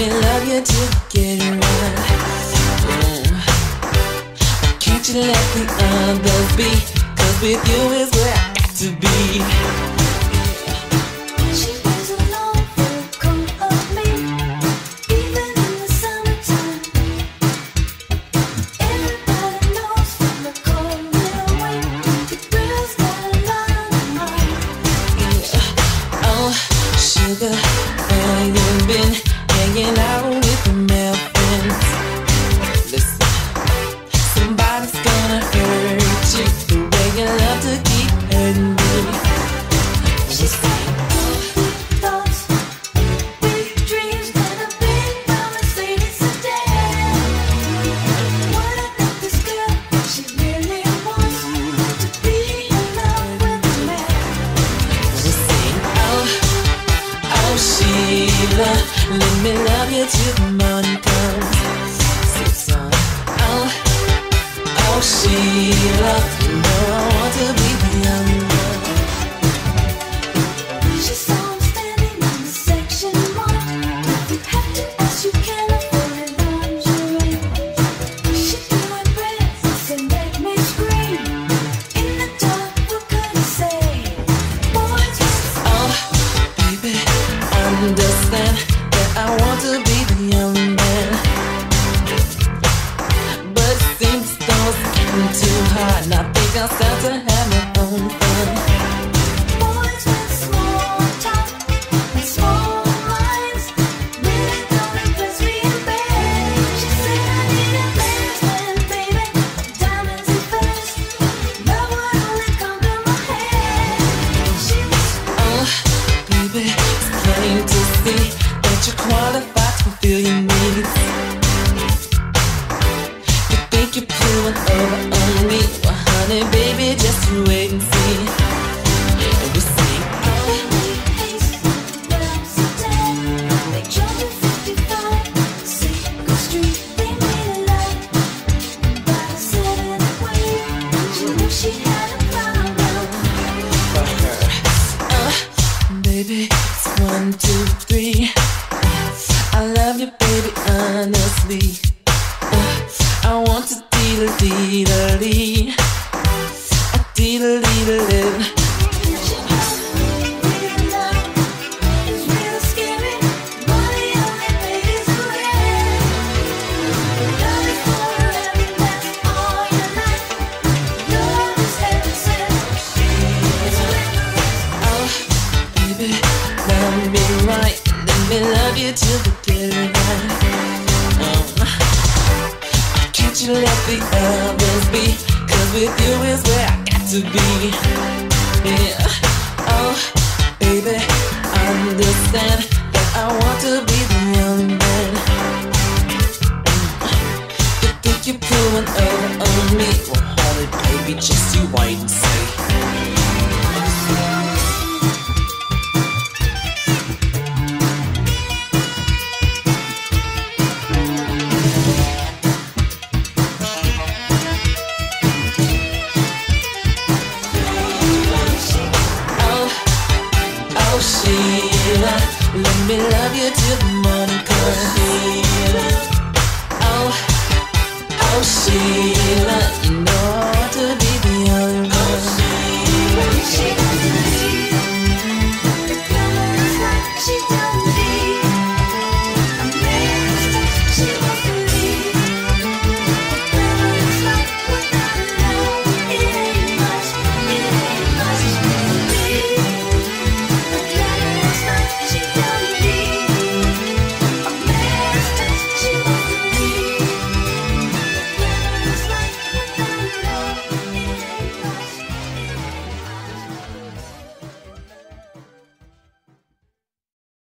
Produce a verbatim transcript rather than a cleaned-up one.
me love you till you get it right. Mm. Can't you let the others be? 'Cause with you is where I got to be. She was alone for a coat of me, even in the summertime. Everybody knows from the cold little wind, the girl's got a lot of mind. Yeah. Oh, sugar, where you been? Hanging out with the male friends. Listen, somebody's gonna hurt you the way you love to keep hurting me. She said, big thoughts, big dreams, and a big promise later today. What about this girl? She really wants to be in love with a man. We sing, oh, oh Sheila, let me love you till the morning comes. Sing song, oh, oh Sheila, you know I want to be the young one. She saw him standing in the section one. You have to ask, you can't afford it, lingerie. She threw her breasts and made me scream. In the dark, what could I say? Boys were Oh, baby, understand that I want to be the young man, but things don't seem too hard, and I think I'll start to have my own fun. boys with small talk and small minds really don't impress me in bed. She said I need a man's man, baby, diamonds and furs. Love would only come to my head. She was Oh, baby, it's plain to see that you're qualified to fulfill your needs. You think you're pulling over on me? Well, honey, baby, just you wait and see. Yeah, we sing, oh, for her. Uh, baby, it's one, two, three. I love you, baby, honestly. Uh, I want to dee-da-dee-da-dee. A dee-da-dee-da-dee. Oh, baby, love me right. Let me love you till the get it right. Um, can't you let the others be? 'Cause with you is where I got to be. Yeah. Oh, baby, understand that I want to be the young man. You think you're pulling over on me? Well, honey, baby, just you wait and see. Oh, oh Sheila, let me love you till the morning comes. Oh, oh Sheila, you know